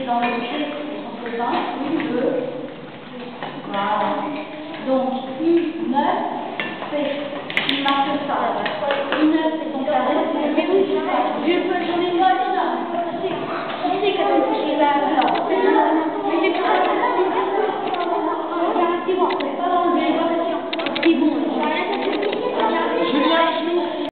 dans le pied en faisant U, E. Voilà. Donc, U9, c'est, il marque ça. U9, c'est ton carré, c'est U,